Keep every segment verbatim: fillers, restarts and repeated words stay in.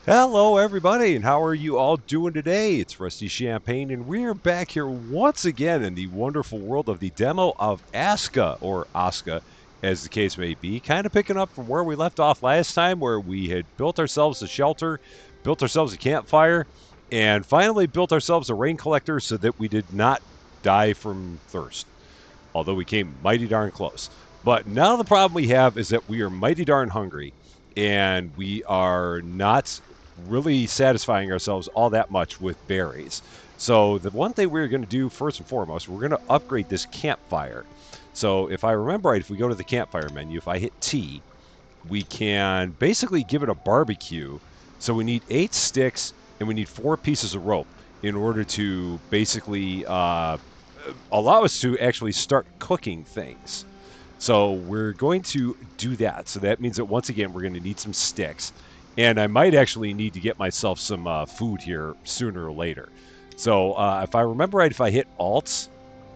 Hello, everybody, and how are you all doing today? It's Rusty Champagne, and we're back here once again in the wonderful world of the demo of Aska, or Aska, as the case may be. Kind of picking up from where we left off last time, where we had built ourselves a shelter, built ourselves a campfire, and finally built ourselves a rain collector so that we did not die from thirst, although we came mighty darn close. But now the problem we have is that we are mighty darn hungry, and we are not really satisfying ourselves all that much with berries. So the one thing we're going to do first and foremost, we're going to upgrade this campfire. So if I remember right, if we go to the campfire menu, if I hit T, we can basically give it a barbecue. So we need eight sticks and we need four pieces of rope in order to basically uh, allow us to actually start cooking things. So we're going to do that. So that means that once again, we're going to need some sticks. And I might actually need to get myself some uh, food here sooner or later. So uh, if I remember right, if I hit Alt,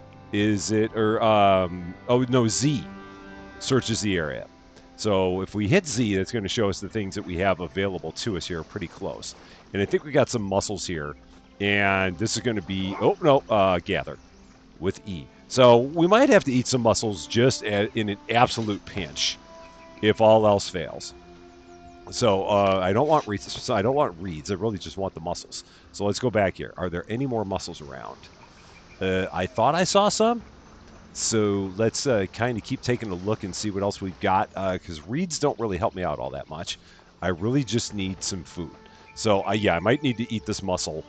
is it, or, um, oh no, Z searches the area. So if we hit Z, that's going to show us the things that we have available to us here pretty close. And I think we got some mussels here. And this is going to be, oh no, uh, gather with E. So we might have to eat some mussels just a, in an absolute pinch, if all else fails. So uh, I don't want reeds. So I don't want reeds. I really just want the mussels. So let's go back here. Are there any more mussels around? Uh, I thought I saw some. So let's uh, kind of keep taking a look and see what else we've got. Because uh, reeds don't really help me out all that much. I really just need some food. So uh, yeah, I might need to eat this mussel.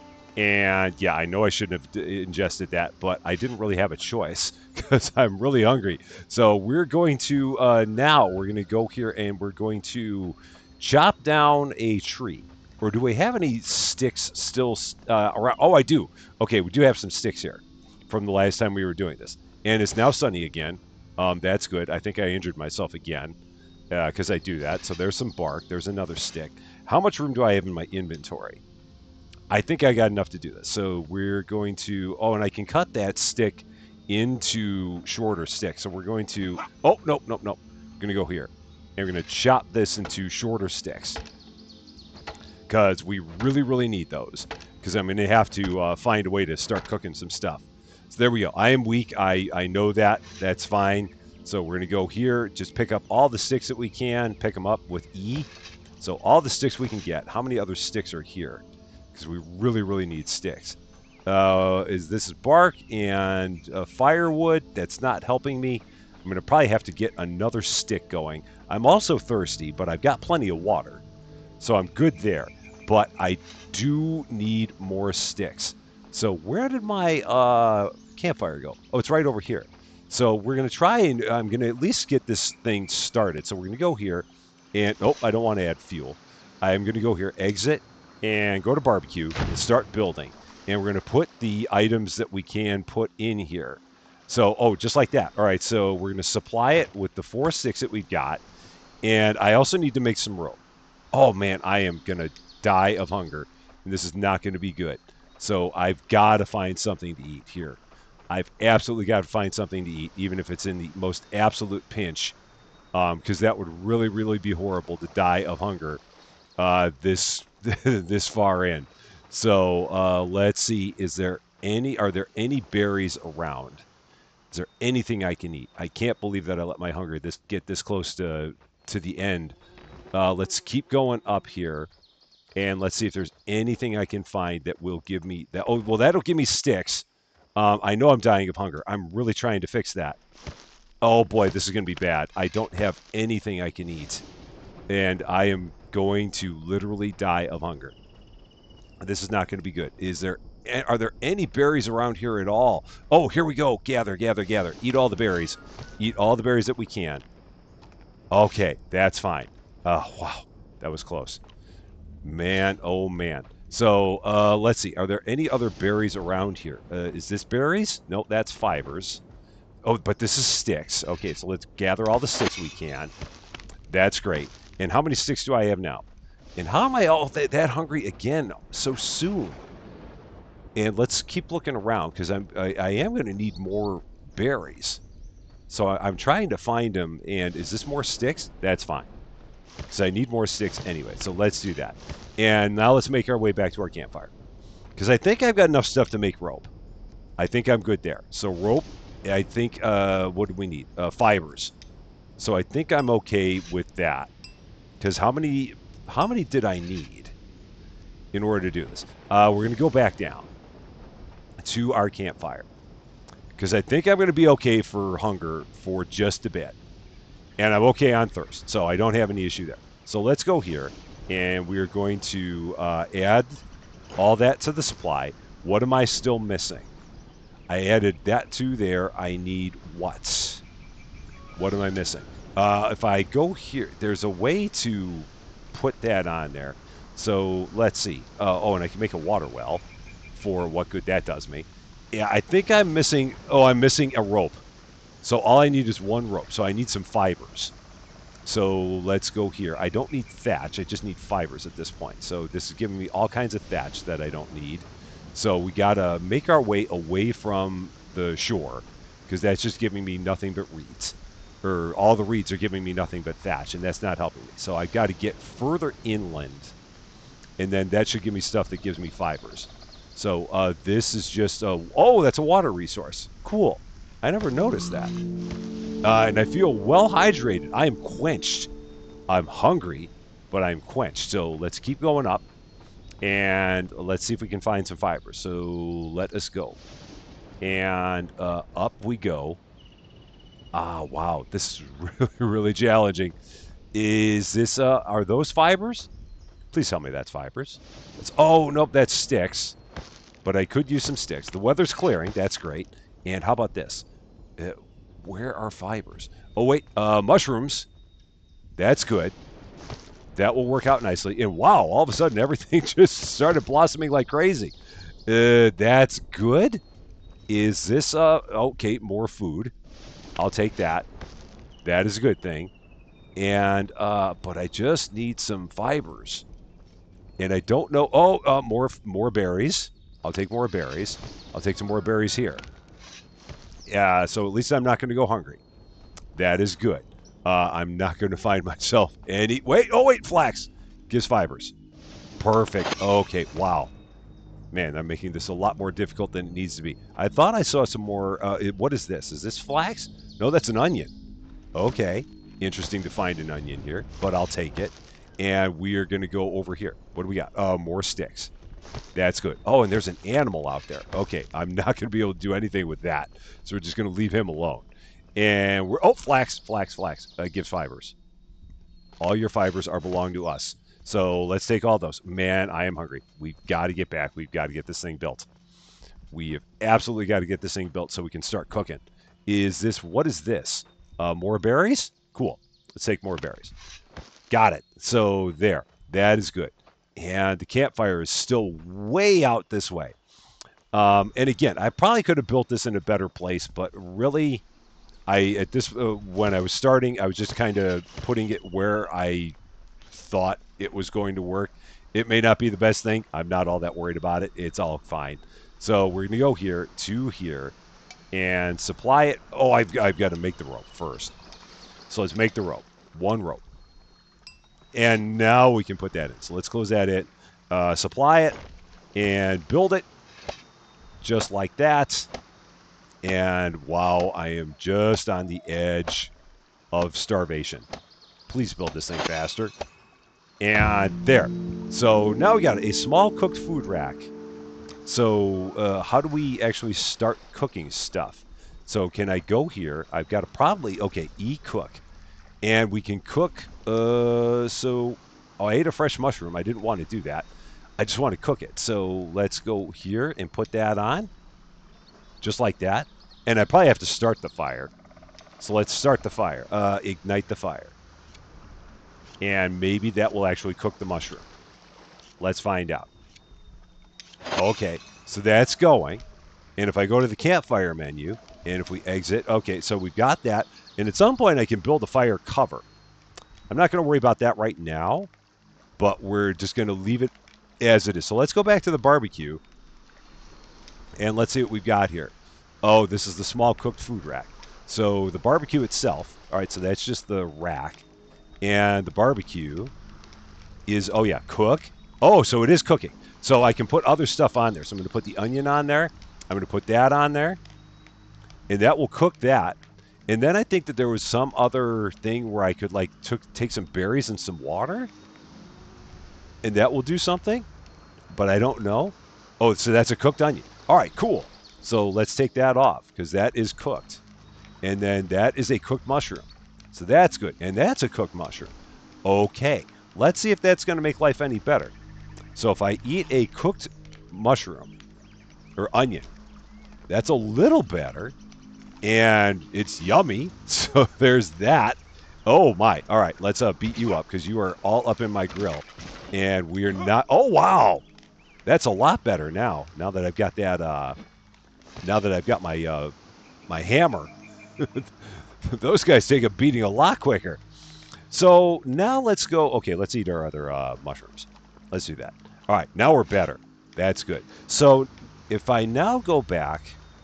And yeah, I know I shouldn't have d- ingested that, but I didn't really have a choice because I'm really hungry. So we're going to uh, now we're going to go here and we're going to chop down a tree. Or do we have any sticks still uh, around? Oh, I do. Okay, we do have some sticks here from the last time we were doing this, and it's now sunny again. Um, that's good. I think I injured myself again because uh, I do that. So there's some bark. There's another stick. How much room do I have in my inventory? I think I got enough to do this. So we're going to, oh, and I can cut that stick into shorter sticks. So we're going to, oh, nope, nope, nope. We're going to go here. And we're going to chop this into shorter sticks because we really, really need those because I'm going to have to uh, find a way to start cooking some stuff. So there we go. I am weak. I, I know that. That's fine. So we're going to go here, just pick up all the sticks that we can, pick them up with E. So all the sticks we can get. How many other sticks are here? Because we really, really need sticks. Uh, is this is bark and uh, firewood? That's not helping me. I'm going to probably have to get another stick going. I'm also thirsty, but I've got plenty of water. So I'm good there. But I do need more sticks. So where did my uh, campfire go? Oh, it's right over here. So we're going to try and I'm going to at least get this thing started. So we're going to go here and, oh, I don't want to add fuel. I'm going to go here, exit, and go to barbecue and start building. And we're going to put the items that we can put in here. So, oh, just like that. All right, so we're going to supply it with the four sticks that we've got. And I also need to make some rope. Oh, man, I am going to die of hunger. And this is not going to be good. So I've got to find something to eat here. I've absolutely got to find something to eat, even if it's in the most absolute pinch, because um, that would really, really be horrible to die of hunger uh, this this far in. So uh, let's see. Is there any? Are there any berries around? Is there anything I can eat? I can't believe that I let my hunger this get this close to to the end. Uh, let's keep going up here, and let's see if there's anything I can find that will give me that. Oh, well, that'll give me sticks. Um, I know I'm dying of hunger. I'm really trying to fix that. Oh boy, this is going to be bad. I don't have anything I can eat, and I am going to literally die of hunger. This is not going to be good. Is there? Are there any berries around here at all? Oh, here we go. Gather, gather, gather. Eat all the berries. Eat all the berries that we can. Okay, that's fine. Oh, wow. That was close. Man, oh man. So uh, let's see. Are there any other berries around here? Uh, is this berries? No, that's fibers. Oh, but this is sticks. Okay, so let's gather all the sticks we can. That's great. And how many sticks do I have now? And how am I all th- that hungry again so soon? And let's keep looking around because I'm I, I am going to need more berries. So I, I'm trying to find them. And is this more sticks? That's fine. because I need more sticks anyway. So let's do that. And now let's make our way back to our campfire, because I think I've got enough stuff to make rope. I think I'm good there. So rope, I think, uh, what do we need? Uh, fibers. So I think I'm okay with that. Because how many, how many did I need in order to do this? Uh, we're going to go back down to our campfire, because I think I'm going to be okay for hunger for just a bit. And I'm okay on thirst, so I don't have any issue there. So let's go here, and we're going to uh, add all that to the supply. What am I still missing? I added that to there. I need what? What am I missing? Uh, if I go here, there's a way to put that on there. So let's see. Uh, oh, and I can make a water well for what good that does me. Yeah, I think I'm missing. Oh, I'm missing a rope. So all I need is one rope. So I need some fibers. So let's go here. I don't need thatch. I just need fibers at this point. So this is giving me all kinds of thatch that I don't need. So we got to make our way away from the shore, because that's just giving me nothing but reeds. Or all the reeds are giving me nothing but thatch, and that's not helping me. So I've got to get further inland, and then that should give me stuff that gives me fibers. So uh, this is just a... Oh, that's a water resource. Cool. I never noticed that. Uh, and I feel well hydrated. I am quenched. I'm hungry, but I'm quenched. So let's keep going up, and let's see if we can find some fibers. So let us go. And uh, up we go. Ah, wow. This is really, really challenging. Is this, uh, are those fibers? Please tell me that's fibers. It's, oh, nope, that's sticks. But I could use some sticks. The weather's clearing. That's great. And how about this? Uh, where are fibers? Oh, wait. Uh, mushrooms. That's good. That will work out nicely. And wow, all of a sudden, everything just started blossoming like crazy. Uh, that's good. Is this, uh, okay, more food. I'll take that. That is a good thing. And, uh, but I just need some fibers. And I don't know. Oh, uh, more, more berries. I'll take more berries. I'll take some more berries here. Yeah, so at least I'm not going to go hungry. That is good. Uh, I'm not going to find myself any... Wait, oh wait, flax gives fibers. Perfect. Okay, wow. Man, I'm making this a lot more difficult than it needs to be. I thought I saw some more... Uh, it, what is this? Is this flax? No, that's an onion. Okay. Interesting to find an onion here, but I'll take it. And we are going to go over here. What do we got? Uh, more sticks. That's good. Oh, and there's an animal out there. Okay, I'm not going to be able to do anything with that. So we're just going to leave him alone. And we're... Oh, flax, flax, flax. Uh, gives fibers. All your fibers are belong to us. So let's take all those. Man, I am hungry. We've got to get back. We've got to get this thing built. We have absolutely got to get this thing built so we can start cooking. Is this... What is this? Uh, more berries? Cool. Let's take more berries. Got it. So there. That is good. And the campfire is still way out this way. Um, and again, I probably could have built this in a better place, but really, I at this uh, when I was starting, I was just kind of putting it where I thought it was going to work. It may not be the best thing. I'm not all that worried about it. It's all fine. So we're going to go here to here and supply it. Oh, I've, I've got to make the rope first. So let's make the rope. One rope. And now we can put that in. So let's close that in. Uh, supply it and build it just like that. And wow, I am just on the edge of starvation. Please build this thing faster. And there. So now we got a small cooked food rack. So uh, how do we actually start cooking stuff? So can I go here? I've got to probably, okay, E-cook. And we can cook, uh, so, oh, I ate a fresh mushroom. I didn't want to do that. I just want to cook it. So let's go here and put that on. Just like that. And I probably have to start the fire. So let's start the fire. Uh, ignite the fire. And maybe that will actually cook the mushroom. Let's find out. Okay, so that's going. And if I go to the campfire menu, and if we exit, okay, so we've got that. And at some point, I can build a fire cover. I'm not going to worry about that right now, but we're just going to leave it as it is. So let's go back to the barbecue, and let's see what we've got here. Oh, this is the small cooked food rack. So the barbecue itself, all right, so that's just the rack. And the barbecue is, oh yeah, cook. Oh, so it is cooking. So I can put other stuff on there. So I'm going to put the onion on there. I'm going to put that on there. And that will cook that. And then I think that there was some other thing where I could like took, take some berries and some water. And that will do something. But I don't know. Oh, so that's a cooked onion. All right, cool. So let's take that off because that is cooked. And then that is a cooked mushroom. So that's good. And that's a cooked mushroom. Okay. Let's see if that's going to make life any better. So if I eat a cooked mushroom or onion, that's a little better. And it's yummy. So there's that. Oh, my. All right. Let's uh, beat you up because you are all up in my grill. And we are not. Oh, wow. That's a lot better now. Now that I've got that. Uh, now that I've got my uh, my hammer. Those guys take a beating a lot quicker. So now let's go. Okay, let's eat our other uh, mushrooms. Let's do that. All right, now we're better. That's good. So if I now go back,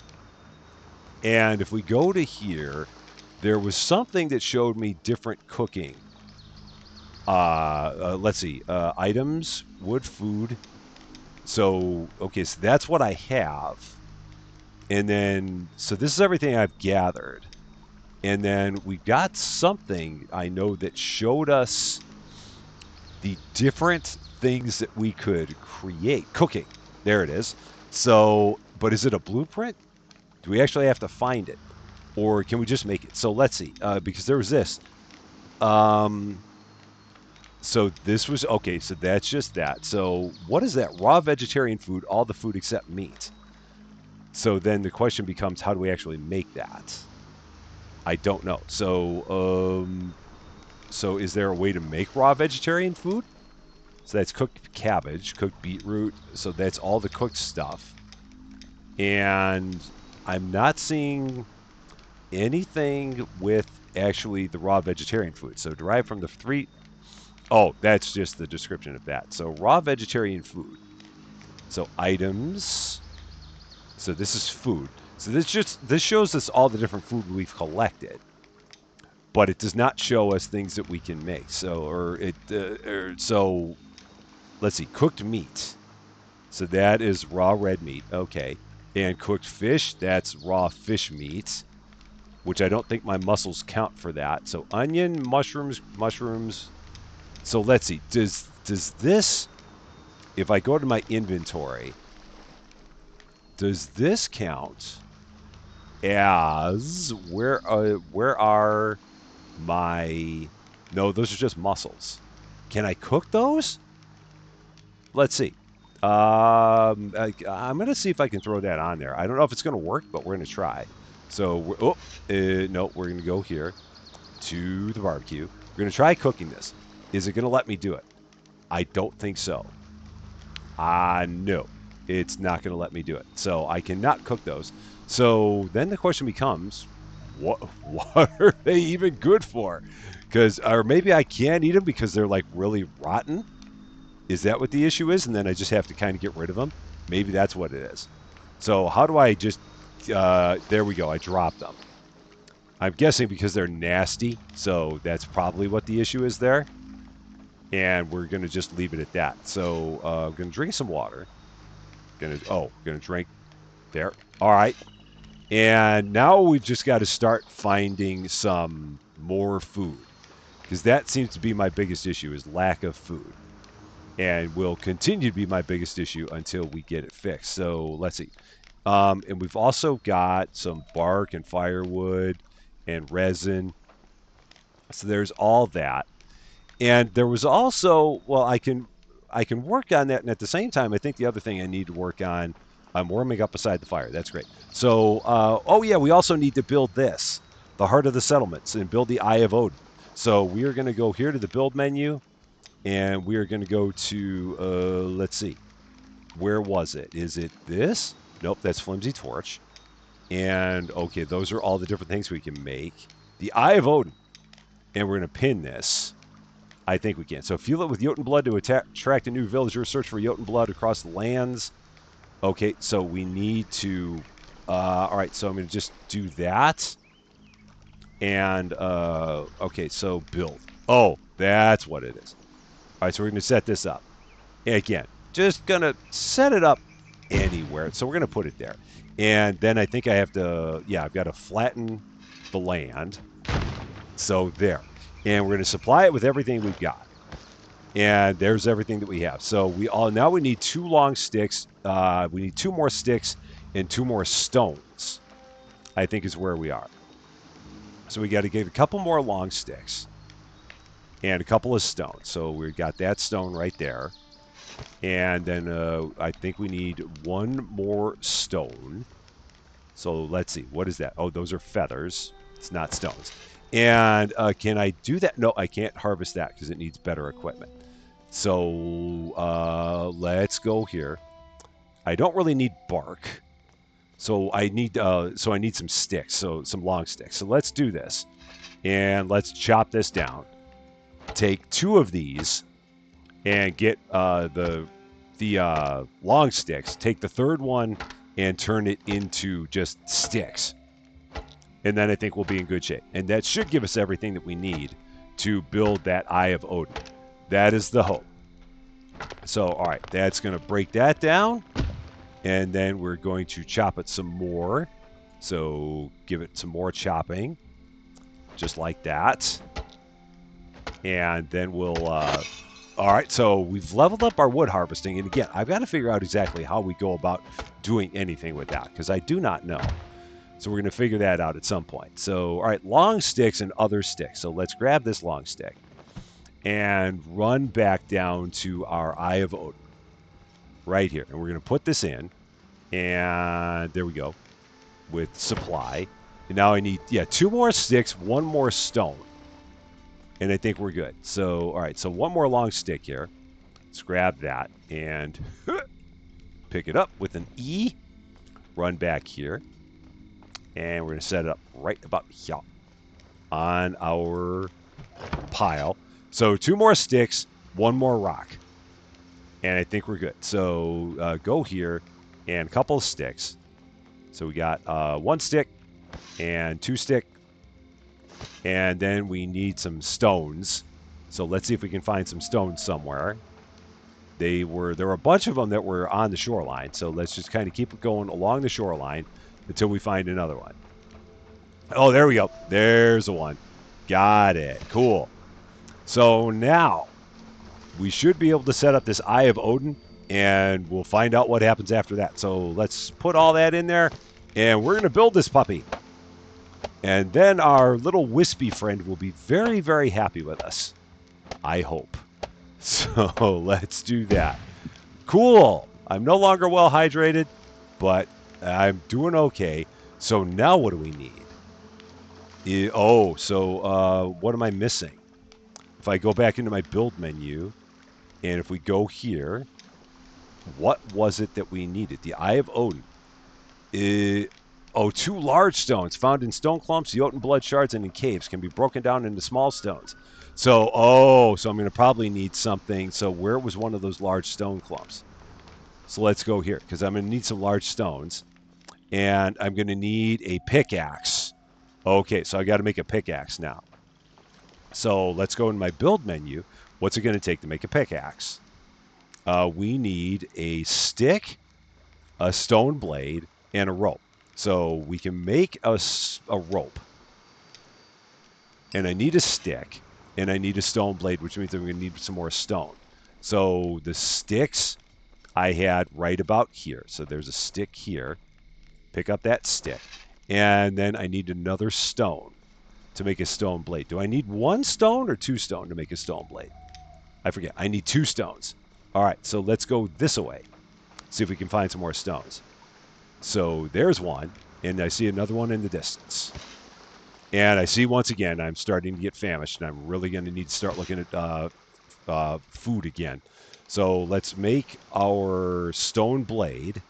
and if we go to here, there was something that showed me different cooking. Uh, uh, let's see. Uh, items, wood, food. So, okay, so that's what I have. And then, so this is everything I've gathered. And then we got something I know that showed us the different things that we could create. Cooking. There it is. So, but is it a blueprint? Do we actually have to find it? Or can we just make it? So let's see. Uh, because there was this. Um, so this was, okay, so that's just that. So what is that? Raw vegetarian food, all the food except meat. So then the question becomes, how do we actually make that? I don't know. So, um, so is there a way to make raw vegetarian food? So that's cooked cabbage, cooked beetroot. So that's all the cooked stuff. And I'm not seeing anything with actually the raw vegetarian food. So derived from the three. Oh, that's just the description of that. So raw vegetarian food. So items. So this is food. So this just this shows us all the different food we've collected, but it does not show us things that we can make. So or it uh, or, so let's see, cooked meat. So that is raw red meat. Okay, and cooked fish. That's raw fish meat, which I don't think my mussels count for that. So onion, mushrooms, mushrooms. So let's see. Does does this? If I go to my inventory, does this count as where uh, where are my no, those are just mussels. Can I cook those? Let's see. Um, I, I'm going to see if I can throw that on there. I don't know if it's going to work, but we're going to try. So, we're, oh, uh, no, we're going to go here to the barbecue. We're going to try cooking this. Is it going to let me do it? I don't think so. Ah, uh, no. It's not going to let me do it. So I cannot cook those. So then the question becomes, what what are they even good for? Because, or maybe I can't eat them because they're like really rotten. Is that what the issue is? And then I just have to kind of get rid of them. Maybe that's what it is. So how do I just, uh, there we go. I dropped them. I'm guessing because they're nasty. So that's probably what the issue is there. And we're going to just leave it at that. So uh, I'm going to drink some water. Gonna oh, gonna drink there. All right, and now we've just got to start finding some more food because that seems to be my biggest issue is lack of food, and will continue to be my biggest issue until we get it fixed. So let's see, um, and we've also got some bark and firewood and resin. So there's all that, and there was also well, I can. I can work on that, and at the same time, I think the other thing I need to work on, I'm warming up beside the fire. That's great. So, uh, oh yeah, we also need to build this, the Heart of the Settlements, and build the Eye of Odin. So we are going to go here to the build menu, and we are going to go to, uh, let's see, where was it? Is it this? Nope, that's Flimsy Torch. And, okay, those are all the different things we can make. The Eye of Odin, and we're going to pin this. I think we can. So fuel it with Jotun blood to attack, attract a new villager. Search for Jotun blood across the lands. Okay, so we need to... Uh, all right, so I'm going to just do that. And, uh, okay, so build. Oh, that's what it is. All right, so we're going to set this up. And again, just going to set it up anywhere. So we're going to put it there. And then I think I have to, yeah, I've got to flatten the land. So there. And we're going to supply it with everything we've got. And there's everything that we have. So we all now we need two long sticks. Uh, we need two more sticks and two more stones, I think is where we are. So we got to get a couple more long sticks and a couple of stones. So we got that stone right there. And then uh, I think we need one more stone. So let's see. What is that? Oh, those are feathers. It's not stones. And uh, can I do that? No, I can't harvest that because it needs better equipment. So uh, let's go here. I don't really need bark. So I need uh, so I need some sticks, so some long sticks. So let's do this. And let's chop this down. Take two of these and get uh, the the uh, long sticks. Take the third one and turn it into just sticks. And then I think we'll be in good shape. And that should give us everything that we need to build that Eye of Odin. That is the hope. So, all right, that's going to break that down. And then we're going to chop it some more. So give it some more chopping. Just like that. And then we'll... Uh, all right, so we've leveled up our wood harvesting. And again, I've got to figure out exactly how we go about doing anything with that. Because I do not know. So we're going to figure that out at some point. So, all right, long sticks and other sticks. So let's grab this long stick and run back down to our Eye of Odin right here. And we're going to put this in. And there we go with supply. And now I need, yeah, two more sticks, one more stone. And I think we're good. So, all right, so one more long stick here. Let's grab that and pick it up with an E. Run back here. And we're going to set it up right about here on our pile. So two more sticks, one more rock. And I think we're good. So uh, go here and a couple of sticks. So we got uh, one stick and two stick. And then we need some stones. So let's see if we can find some stones somewhere. They were There were a bunch of them that were on the shoreline. So let's just kind of keep it going along the shoreline until we find another one. Oh, there we go. There's the one. Got it. Cool. So now we should be able to set up this Eye of Odin, and we'll find out what happens after that. So let's put all that in there, and we're going to build this puppy. And then our little wispy friend will be very, very happy with us. I hope. So let's do that. Cool. I'm no longer well hydrated, but I'm doing okay. So now what do we need? E- oh, so uh, what am I missing? If I go back into my build menu, and if we go here, what was it that we needed? The Eye of Odin. E- oh, two large stones found in stone clumps, Jotun blood shards, and in caves can be broken down into small stones. So, oh, so I'm going to probably need something. So where was one of those large stone clumps? So let's go here, because I'm going to need some large stones. And I'm going to need a pickaxe. Okay, so I got to make a pickaxe now. So let's go in my build menu. What's it going to take to make a pickaxe? Uh, we need a stick, a stone blade, and a rope. So we can make a, a rope. And I need a stick, and I need a stone blade, which means I'm going to need some more stone. So the sticks I had right about here. So there's a stick here. Pick up that stick. And then I need another stone to make a stone blade. Do I need one stone or two stone to make a stone blade? I forget. I need two stones. All right, so let's go this way. See if we can find some more stones. So there's one, and I see another one in the distance. And I see once again I'm starting to get famished, and I'm really going to need to start looking at uh, uh, food again. So let's make our stone blade.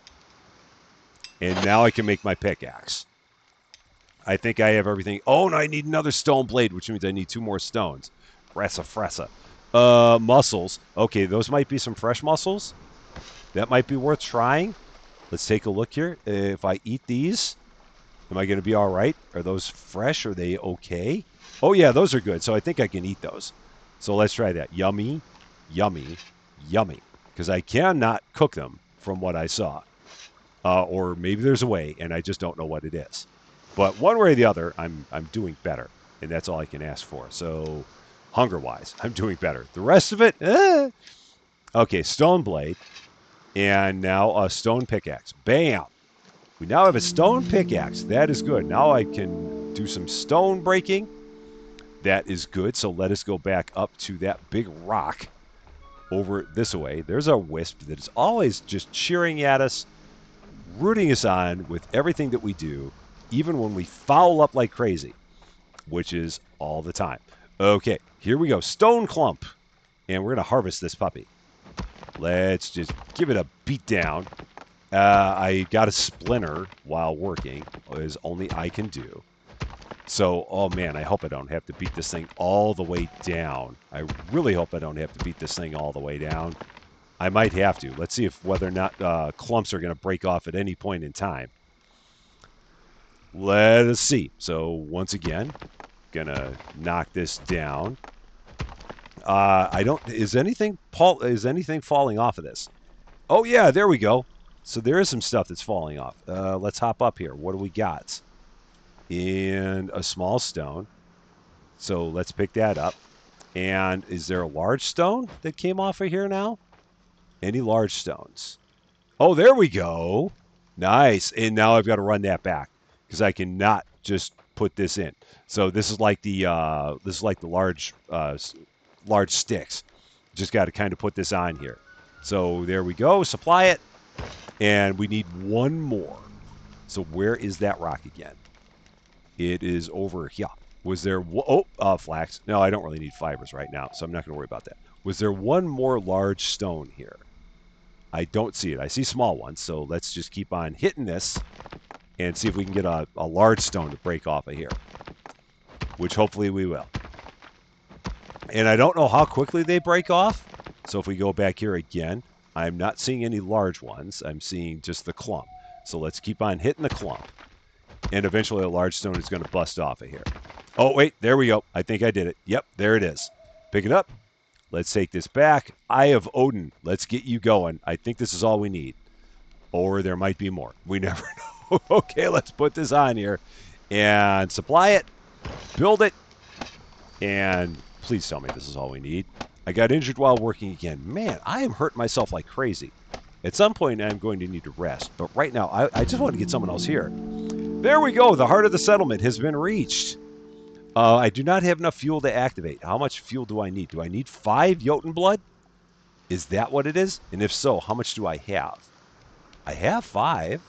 And now I can make my pickaxe. I think I have everything. Oh, no, I need another stone blade, which means I need two more stones. Fressa, fressa. Uh, mussels. Okay, those might be some fresh mussels. That might be worth trying. Let's take a look here. If I eat these, Am I going to be all right? Are those fresh? Are they okay? Oh, yeah, those are good. So I think I can eat those. So let's try that. Yummy, yummy, yummy. Because I cannot cook them from what I saw. Uh, or maybe there's a way, and I just don't know what it is. But one way or the other, I'm I'm doing better, and that's all I can ask for. So, hunger-wise, I'm doing better. The rest of it, eh. Okay, stone blade, and now a stone pickaxe. Bam! We now have a stone pickaxe. That is good. Now I can do some stone breaking. That is good. So let us go back up to that big rock over this way. There's our wisp that is always just cheering at us, rooting us on with everything that we do, even when we foul up like crazy, which is all the time. Okay, here we go. Stone clump. And we're going to harvest this puppy. Let's just give it a beat down. Uh, I got a splinter while working, as only I can do. So, oh man, I hope I don't have to beat this thing all the way down. I really hope I don't have to beat this thing all the way down. I might have to. Let's see if whether or not uh, clumps are going to break off at any point in time. Let us see. So, once again, gonna knock this down. Uh, I don't. Is anything Paul? Is anything falling off of this? Oh yeah, there we go. So there is some stuff that's falling off. Uh, let's hop up here. What do we got? And a small stone. So let's pick that up. And is there a large stone that came off of here now? Any large stones? Oh, there we go. Nice. And now I've got to run that back because I cannot just put this in. So this is like the uh, this is like the large uh, large sticks. Just got to kind of put this on here. So there we go. Supply it. And we need one more. So where is that rock again? It is over here. Was there... Oh, uh, flax. No, I don't really need fibers right now, so I'm not going to worry about that. Was there one more large stone here? I don't see it. I see small ones, so let's just keep on hitting this and see if we can get a, a large stone to break off of here, which hopefully we will. And I don't know how quickly they break off, so if we go back here again, I'm not seeing any large ones. I'm seeing just the clump. So let's keep on hitting the clump. And eventually a large stone is going to bust off of here. Oh, wait. There we go. I think I did it. Yep, there it is. Pick it up. Let's take this back. Eye of Odin. Let's get you going. I think this is all we need. Or there might be more. We never know. Okay, let's put this on here. And supply it. Build it. And please tell me this is all we need. I got injured while working again. Man, I am hurting myself like crazy. At some point, I'm going to need to rest. But right now, I, I just want to get someone else here. There we go. The heart of the settlement has been reached. Uh, I do not have enough fuel to activate. How much fuel do I need? Do I need five Jotun blood? Is that what it is? And if so, how much do I have? I have five.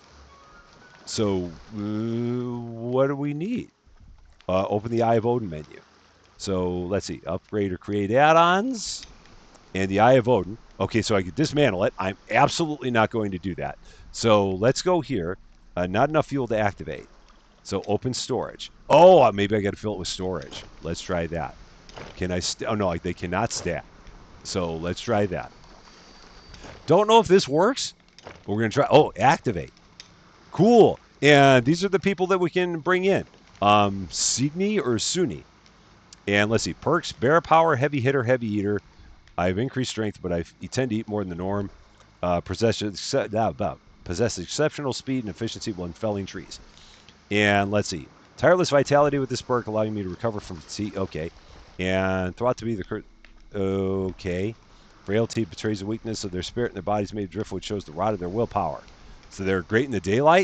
So, uh, what do we need? Uh, open the Eye of Odin menu. So, let's see. Upgrade or create add-ons. And the Eye of Odin. Okay, so I can dismantle it. I'm absolutely not going to do that. So, let's go here. Uh, not enough fuel to activate. So, open storage. Oh, maybe I got to fill it with storage. Let's try that. Can I... St oh, no, they cannot stack. So, let's try that. Don't know if this works. But we're going to try... Oh, activate. Cool. And these are the people that we can bring in. Um, Signy or Suni. And let's see, perks, bear power, heavy hitter, heavy eater. I have increased strength, but I tend to eat more than the norm. Uh, possess, uh, possess exceptional speed and efficiency when felling trees. And let's see, tireless vitality with this perk, allowing me to recover from fatigue. Okay. And thought to be the... Okay. Frailty betrays the weakness of their spirit, and their bodies made of driftwood shows the rot of their willpower. So they're great in the daylight?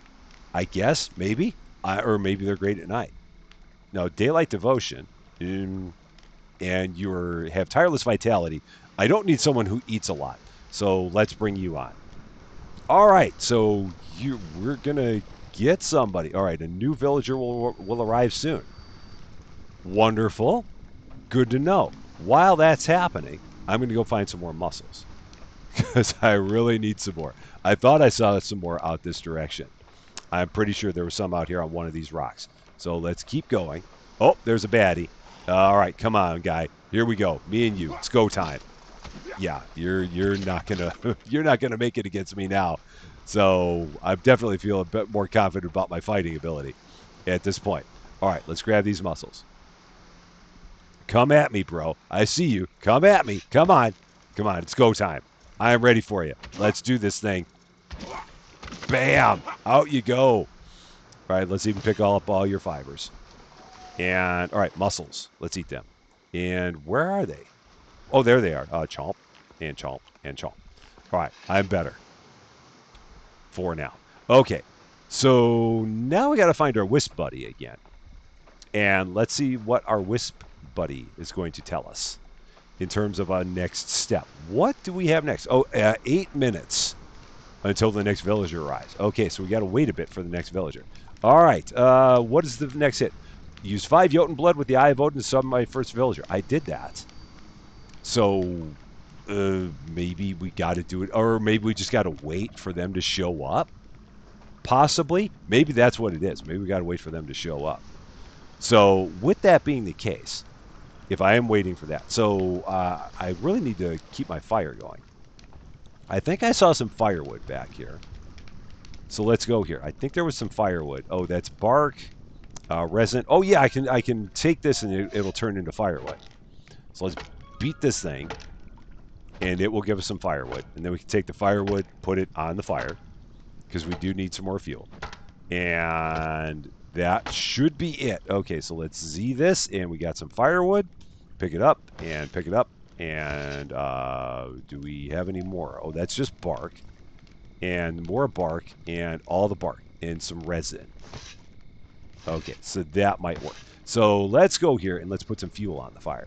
I guess, maybe. Uh, or maybe they're great at night. No, daylight devotion. Um, and you have tireless vitality. I don't need someone who eats a lot. So let's bring you on. All right. So you, we're going to get somebody. All right. A new villager will, will arrive soon. Wonderful. Good to know. While that's happening, I'm going to go find some more mussels. Because I really need some more. I thought I saw some more out this direction. I'm pretty sure there was some out here on one of these rocks. So let's keep going. Oh, there's a baddie. All right, come on, guy. Here we go. Me and you. It's go time. yeah, you're you're not gonna you're not gonna make it against me now. So I definitely feel a bit more confident about my fighting ability at this point. All right, let's grab these muscles. Come at me, bro. I see you. Come at me. Come on. Come on. It's go time. I am ready for you. Let's do this thing. Bam! Out you go. All right, let's even pick all up all your fibers. And, all right, muscles. Let's eat them. And where are they? Oh, there they are. Uh, chomp, and chomp, and chomp. All right, I'm better. For now. Okay, so now we got to find our wisp buddy again. And let's see what our wisp buddy is going to tell us in terms of our next step. What do we have next? Oh, uh, eight minutes until the next villager arrives. Okay, so we got to wait a bit for the next villager. All right, uh, what is the next hit? Use five Jotun blood with the Eye of Odin to summon my first villager. I did that. So uh, maybe we got to do it, or maybe we just got to wait for them to show up. Possibly. Maybe that's what it is. Maybe we got to wait for them to show up. So with that being the case, if I am waiting for that, so uh, I really need to keep my fire going. I think I saw some firewood back here. So let's go here. I think there was some firewood. Oh, that's bark, uh, resin. Oh yeah, I can I can take this and it, it'll turn into firewood. So let's beat this thing, and it will give us some firewood. And then we can take the firewood, put it on the fire, because we do need some more fuel. And that should be it. Okay, so let's Z this, and we got some firewood. Pick it up, and pick it up. And uh, do we have any more? Oh, that's just bark. And more bark, and all the bark, and some resin. Okay, so that might work. So let's go here, and let's put some fuel on the fire.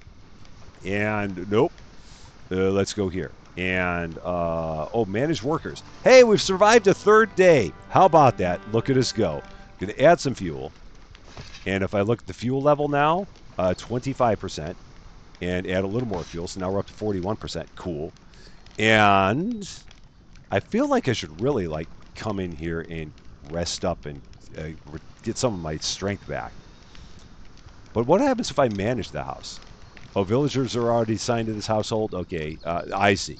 And nope. Uh, let's go here. And, uh, oh, manage workers. Hey, we've survived a third day. How about that? Look at us go. Going to add some fuel. And if I look at the fuel level now, uh, twenty-five percent. And add a little more fuel. So now we're up to forty-one percent. Cool. And I feel like I should really, like, come in here and rest up and uh, get some of my strength back. But what happens if I manage the house? Oh, villagers are already assigned to this household? Okay, uh, I see.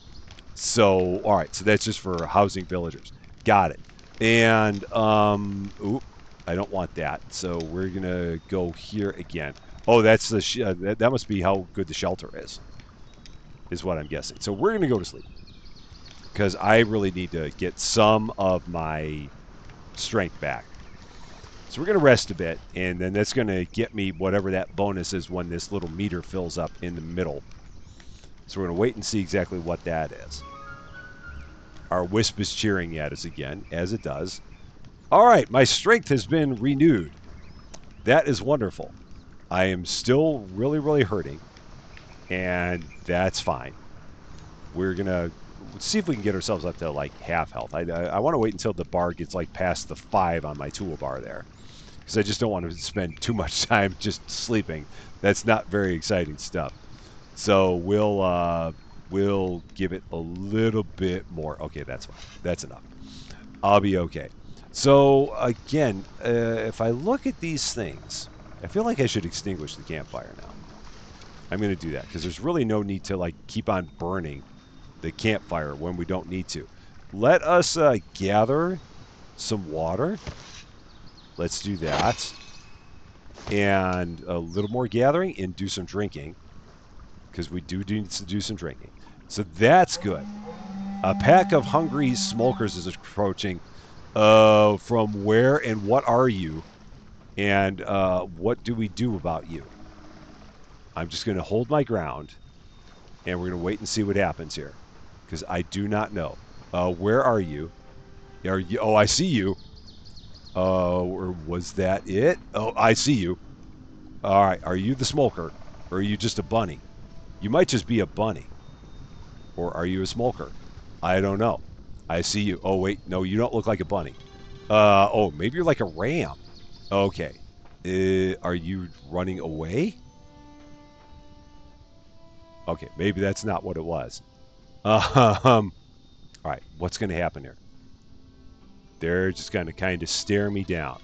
So, all right, so that's just for housing villagers. Got it. And, um, oop, I don't want that. So we're going to go here again. Oh, that's the sh uh, that, that must be how good the shelter is, is what I'm guessing. So we're going to go to sleep because I really need to get some of my strength back. So we're going to rest a bit, and then that's going to get me whatever that bonus is when this little meter fills up in the middle. So we're going to wait and see exactly what that is. Our wisp is cheering at us again, as it does. All right, my strength has been renewed. That is wonderful. I am still really, really hurting, and that's fine. We're going to see if we can get ourselves up to, like, half health. I, I, I want to wait until the bar gets, like, past the five on my toolbar there. Because I just don't want to spend too much time just sleeping. That's not very exciting stuff. So we'll uh, we'll give it a little bit more. Okay, that's fine. That's enough. I'll be okay. So again, uh, if I look at these things, I feel like I should extinguish the campfire now. I'm going to do that because there's really no need to like keep on burning the campfire when we don't need to. Let us uh, gather some water. Let's do that. And a little more gathering and do some drinking. Because we do need to do some drinking. So that's good. A pack of hungry smokers is approaching. Uh, from where and what are you? And uh, what do we do about you? I'm just going to hold my ground. And we're going to wait and see what happens here. Because I do not know. Uh, where are you? Are you? Oh, I see you. Uh, or was that it? Oh, I see you. All right, are you the smoker, or are you just a bunny? You might just be a bunny. Or are you a smoker? I don't know. I see you. Oh, wait, no, you don't look like a bunny. Uh, oh, maybe you're like a ram. Okay. Uh, are you running away? Okay, maybe that's not what it was. Uh, um, all right, what's going to happen here? They're just going to kind of stare me down.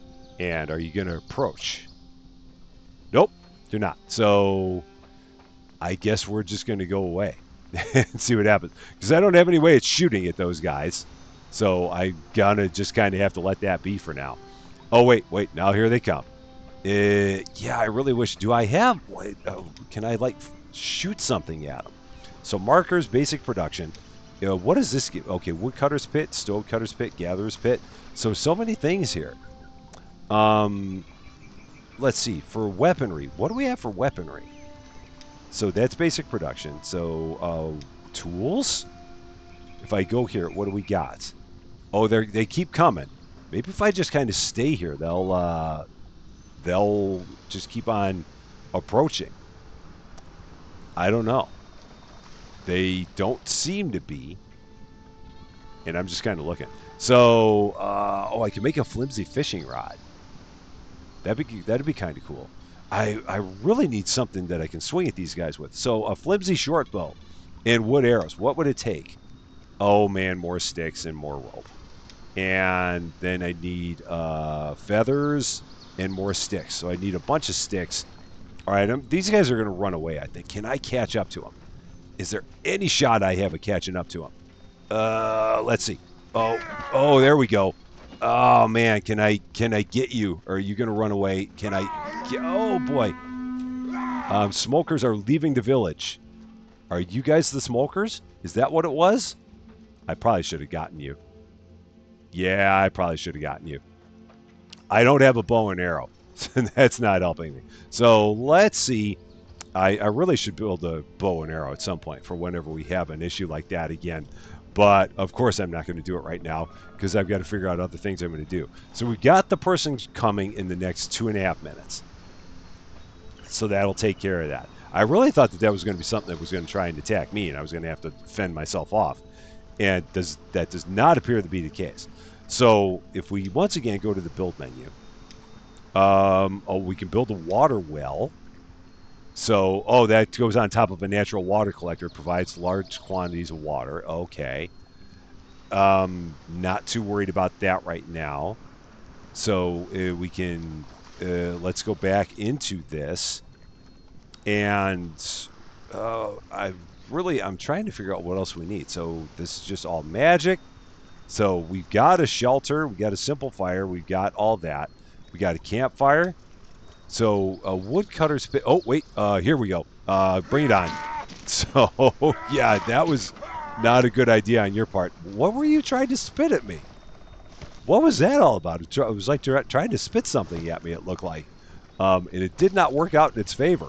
And are you going to approach? Nope, you're not. So I guess we're just going to go away and see what happens. Because I don't have any way of shooting at those guys. So I'm going to just kind of have to let that be for now. Oh, wait, wait. Now here they come. Uh, yeah, I really wish. Do I have. Oh, can I, like, shoot something at them? So markers, basic production. You know, what does this give? Okay, woodcutter's pit, stove cutter's pit, gatherer's pit. So, so many things here. Um, let's see. For weaponry, what do we have for weaponry? So that's basic production. So uh, tools. If I go here, what do we got? Oh, they they keep coming. Maybe if I just kind of stay here, they'll uh, they'll just keep on approaching. I don't know. They don't seem to be. And I'm just kind of looking. So, uh, oh, I can make a flimsy fishing rod. That'd be that'd be kind of cool. I I really need something that I can swing at these guys with. So a flimsy short bow and wood arrows. What would it take? Oh man, more sticks and more rope. And then I need uh, feathers and more sticks. So I need a bunch of sticks. All right, I'm, these guys are going to run away, I think. Can I catch up to them? Is there any shot I have of catching up to them? Uh, let's see. Oh, oh, there we go. Oh man, can I can I get you? Or are you going to run away? Can I get, oh boy. Um, smokers are leaving the village. Are you guys the smokers? Is that what it was? I probably should have gotten you. Yeah, I probably should have gotten you. I don't have a bow and arrow. So that's not helping me. So let's see. I, I really should build a bow and arrow at some point for whenever we have an issue like that again. But, of course, I'm not going to do it right now because I've got to figure out other things I'm going to do. So we've got the person coming in the next two and a half minutes. So that'll take care of that. I really thought that that was going to be something that was going to try and attack me, and I was going to have to fend myself off. And does, that does not appear to be the case. So if we, once again, go to the build menu, um, oh, we can build a water well. So, oh, that goes on top of a natural water collector. Provides large quantities of water. Okay. Um, not too worried about that right now. So uh, we can, uh, let's go back into this. And uh, I really, I'm trying to figure out what else we need. So this is just all magic. So we've got a shelter. We've got a simple fire. We've got all that. We got a campfire. So, a woodcutter's pit. Oh, wait. Uh, here we go. Uh, bring it on. So, yeah, that was not a good idea on your part. What were you trying to spit at me? What was that all about? It was like trying to spit something at me, it looked like. Um, and it did not work out in its favor.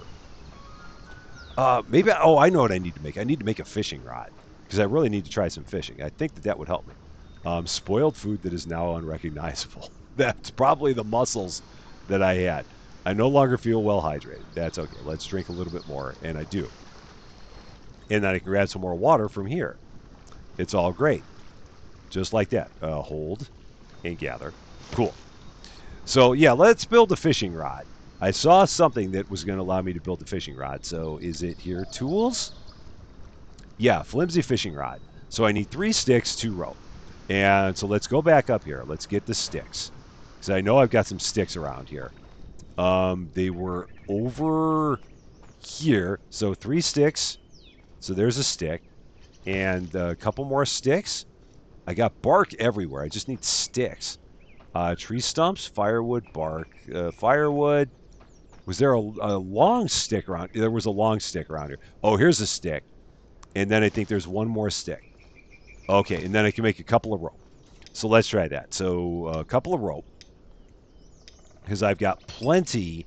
Uh, maybe, oh, I know what I need to make. I need to make a fishing rod. Because I really need to try some fishing. I think that that would help me. Um, spoiled food that is now unrecognizable. That's probably the mussels that I had. I no longer feel well hydrated. That's okay. Let's drink a little bit more, and I do. And then I can grab some more water from here. It's all great. Just like that. Uh, hold and gather. Cool. So, yeah, let's build a fishing rod. I saw something that was going to allow me to build a fishing rod. So, is it here? Tools? Yeah, flimsy fishing rod. So, I need three sticks, two rope. And so, let's go back up here. Let's get the sticks. Because I know I've got some sticks around here. Um, they were over here. So three sticks. So there's a stick. And a couple more sticks. I got bark everywhere. I just need sticks. Uh, tree stumps, firewood, bark. Uh, firewood. Was there a, a long stick around? There was a long stick around here. Oh, here's a stick. And then I think there's one more stick. Okay, and then I can make a couple of rope. So let's try that. So a couple of rope. Because I've got plenty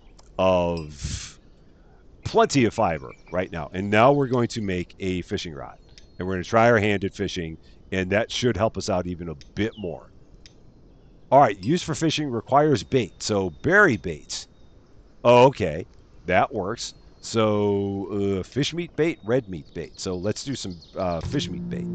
of plenty of fiber right now. And now we're going to make a fishing rod. And we're going to try our hand at fishing. And that should help us out even a bit more. All right, use for fishing requires bait. So berry baits. Oh, okay. That works. So uh, fish meat bait, red meat bait. So let's do some uh, fish meat bait.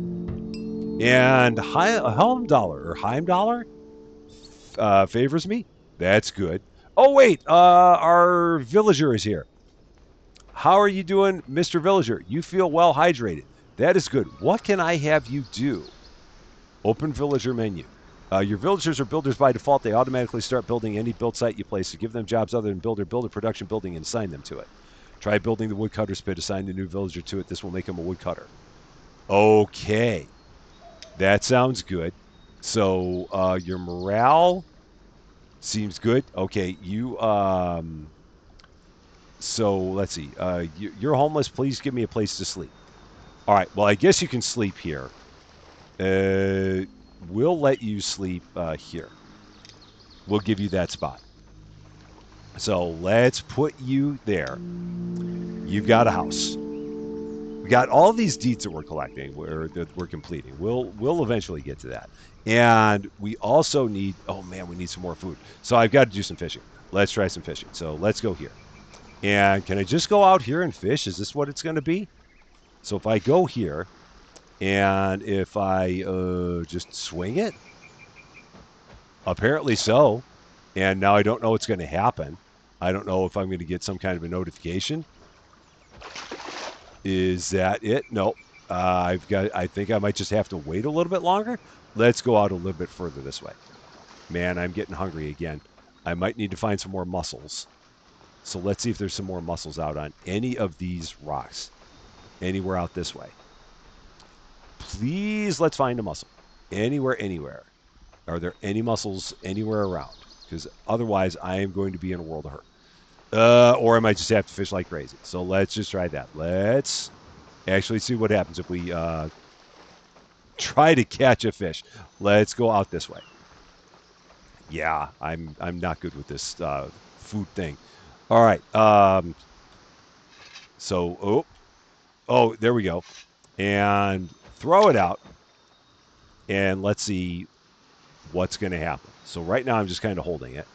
And Helm Dollar or Heim Dollar uh, favors me. That's good. Oh, wait. Uh, our villager is here. How are you doing, Mister Villager? You feel well hydrated. That is good. What can I have you do? Open villager menu. Uh, your villagers are builders by default. They automatically start building any build site you place. So give them jobs other than builder, build a production building, and assign them to it. Try building the woodcutter's pit. Assign a new villager to it. This will make him a woodcutter. Okay. That sounds good. So uh, your morale seems good. Okay, you. Um, so let's see. Uh, you, you're homeless. Please give me a place to sleep. All right. Well, I guess you can sleep here. Uh, we'll let you sleep uh, here. We'll give you that spot. So let's put you there. You've got a house. We got all these deeds that we're collecting, we're, that we're completing. We'll we'll eventually get to that. And we also need, oh man, we need some more food. So I've got to do some fishing. Let's try some fishing. So let's go here. And can I just go out here and fish? Is this what it's going to be? So if I go here, and if I uh, just swing it, apparently so. And now I don't know what's going to happen. I don't know if I'm going to get some kind of a notification. Is that it? Nope. Uh, I've got. I think I might just have to wait a little bit longer. Let's go out a little bit further this way. Man, I'm getting hungry again. I might need to find some more mussels. So let's see if there's some more mussels out on any of these rocks. Anywhere out this way. Please, let's find a mussel. Anywhere, anywhere. Are there any mussels anywhere around? Because otherwise, I am going to be in a world of hurt. Uh, or I might just have to fish like crazy. So let's just try that. Let's actually see what happens if we uh, try to catch a fish. Let's go out this way. Yeah, I'm I'm not good with this uh, food thing. All right. Um, so, oh, oh, there we go. And throw it out. And let's see what's going to happen. So right now I'm just kind of holding it.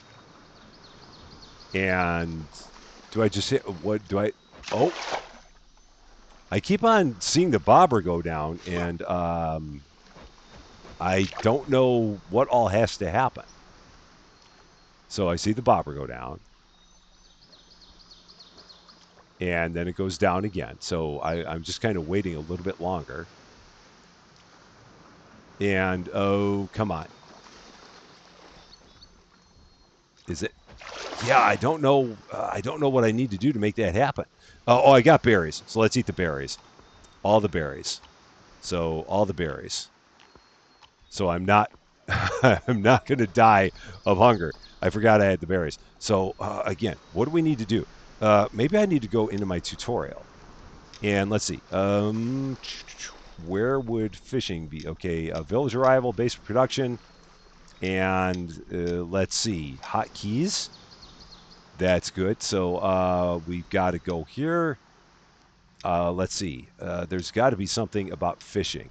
And do I just hit, what do I, oh. I keep on seeing the bobber go down, and um, I don't know what all has to happen. So I see the bobber go down. And then it goes down again. So I, I'm just kind of waiting a little bit longer. And, oh, come on. Is it? Yeah, I don't know. Uh, I don't know what I need to do to make that happen. Uh, oh, I got berries. So let's eat the berries. All the berries. So all the berries. So I'm not, I'm not going to die of hunger. I forgot I had the berries. So uh, again, what do we need to do? Uh, maybe I need to go into my tutorial. And let's see. Um, where would fishing be? Okay, uh, village arrival, basic production. And uh, let's see. Hotkeys. That's good. So uh, we've got to go here. Uh, let's see. Uh, there's got to be something about fishing.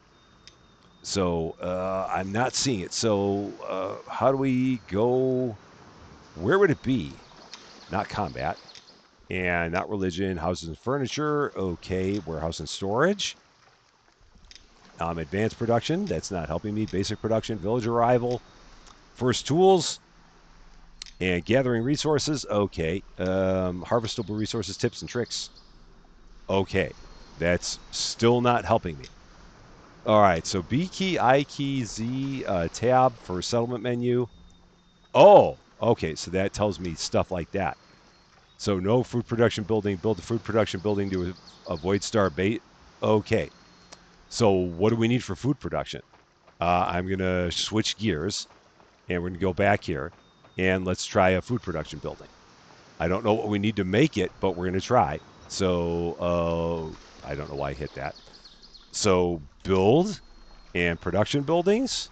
So uh, I'm not seeing it. So uh, how do we go? Where would it be? Not combat. And not religion. Houses and furniture. Okay. Warehouse and storage. Um, advanced production. That's not helping me. Basic production. Village arrival. First tools. And gathering resources. Okay. Um, harvestable resources, tips, and tricks. Okay. That's still not helping me. All right. So B key, I key, Z, uh, tab for settlement menu. Oh, okay. So that tells me stuff like that. So no food production building. Build a food production building to avoid starvation. Okay. So what do we need for food production? Uh, I'm going to switch gears. And we're going to go back here. And let's try a food production building. I don't know what we need to make it, but we're going to try. So, uh, I don't know why I hit that. So, build and production buildings.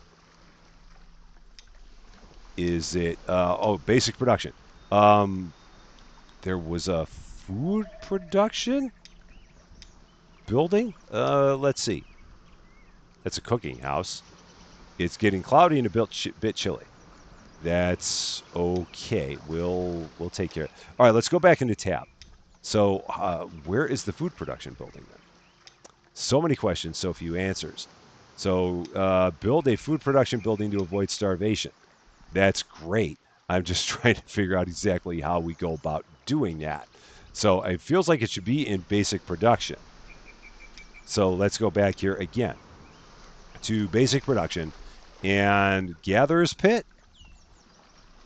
Is it, uh, oh, basic production. Um, there was a food production building? Uh, let's see. That's a cooking house. It's getting cloudy and a bit, ch bit chilly. That's okay. We'll we'll take care. All right, let's go back into tab. So uh, where is the food production building then? So many questions, so few answers. So uh, build a food production building to avoid starvation. That's great. I'm just trying to figure out exactly how we go about doing that. So it feels like it should be in basic production. So let's go back here again to basic production and gatherer's pit.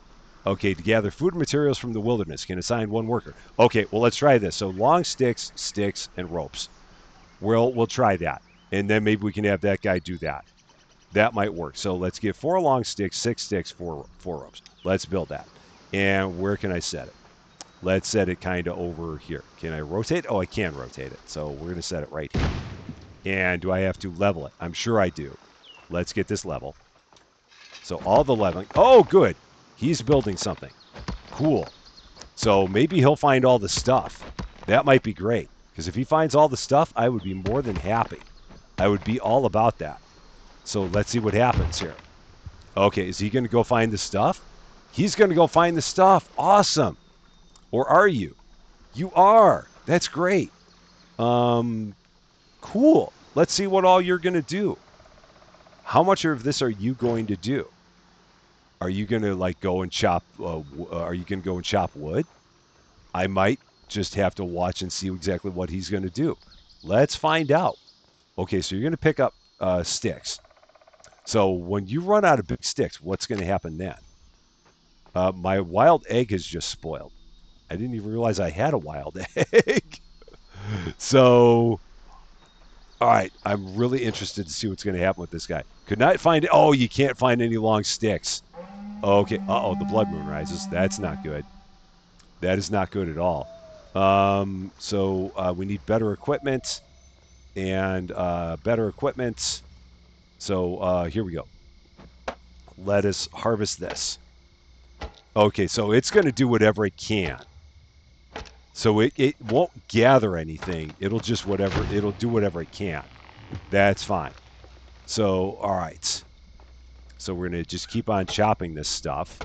Okay, to gather food and materials from the wilderness. Can assign one worker. Okay, well, let's try this. So long sticks, sticks, and ropes. We'll, we'll try that. And then maybe we can have that guy do that. That might work. So let's get four long sticks, six sticks, four, four ropes. Let's build that. And where can I set it? Let's set it kind of over here. Can I rotate? Oh, I can rotate it. So we're going to set it right here. And do I have to level it? I'm sure I do. Let's get this level. So all the leveling. Oh, good. He's building something. Cool. So maybe he'll find all the stuff. That might be great. Because if he finds all the stuff, I would be more than happy. I would be all about that. So let's see what happens here. Okay, is he going to go find the stuff? He's going to go find the stuff. Awesome. Or are you? You are. That's great. Um, cool. Let's see what all you're going to do. How much of this are you going to do? Are you going to like go and chop? Uh, are you going to go and chop wood? I might just have to watch and see exactly what he's going to do. Let's find out. Okay, so you're going to pick up uh, sticks. So when you run out of big sticks, what's going to happen then? Uh, my wild egg has just spoiled. I didn't even realize I had a wild egg. So, all right, I'm really interested to see what's going to happen with this guy. Could not find it. Oh, you can't find any long sticks. Okay. Uh-oh, the blood moon rises. That's not good. That is not good at all. Um, so uh, we need better equipment and uh, better equipment. So uh, here we go. Let us harvest this. Okay, so it's going to do whatever it can. So it, it won't gather anything. It'll just whatever, it'll do whatever it can. That's fine. So, all right. So we're going to just keep on chopping this stuff.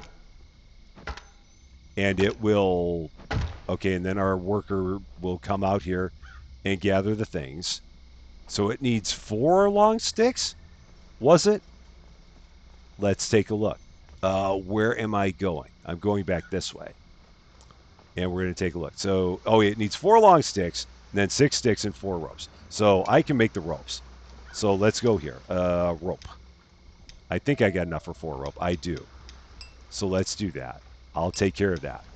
And it will, okay, and then our worker will come out here and gather the things. So it needs four long sticks? Was it? Let's take a look. Uh, where am I going? I'm going back this way. And we're going to take a look. So, oh, it needs four long sticks, and then six sticks and four ropes. So I can make the ropes. So let's go here. Uh, rope. I think I got enough for four rope. I do. So let's do that. I'll take care of that.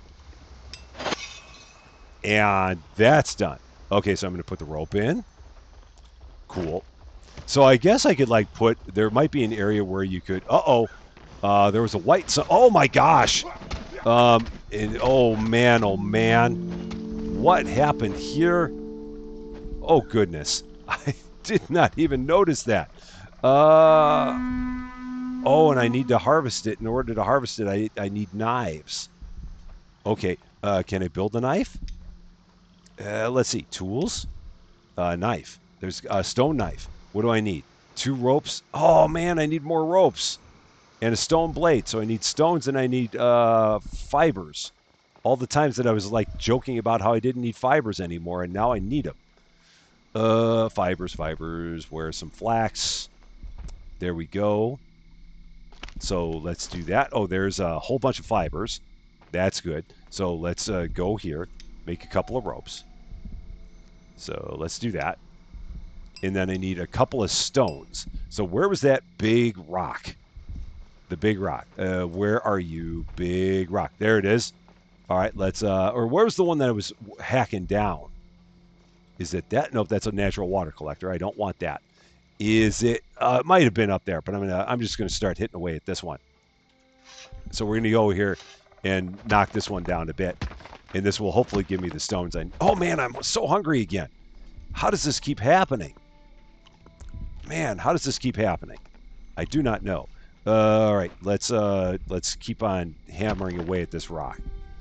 And that's done. Okay, so I'm going to put the rope in. Cool. So I guess I could like put, there might be an area where you could, uh-oh, uh, there was a white, sun. Oh my gosh. Um, and oh man, oh man, what happened here? Oh goodness, I did not even notice that. Uh, oh, and I need to harvest it. In order to harvest it, I, I need knives. Okay, uh, can I build a knife? Uh, let's see, tools, uh, knife. There's a stone knife. What do I need? Two ropes. Oh man, I need more ropes. And a stone blade. So I need stones and I need uh, fibers. All the times that I was like joking about how I didn't need fibers anymore, and now I need them. Uh, fibers, fibers. Where's some flax? There we go. So let's do that. Oh, there's a whole bunch of fibers. That's good. So let's uh, go here, make a couple of ropes. So let's do that. And then I need a couple of stones. So where was that big rock? The big rock. Uh, where are you, big rock? There it is. All right, let's, uh, or where was the one that I was hacking down? Is it that? Nope, that's a natural water collector. I don't want that. Is it, uh, it might have been up there, but I'm gonna, I'm just going to start hitting away at this one. So we're going to go here and knock this one down a bit. And this will hopefully give me the stones. I, oh man, I'm so hungry again. How does this keep happening? Man, how does this keep happening? I do not know. Uh, all right, let's uh, let's keep on hammering away at this rock.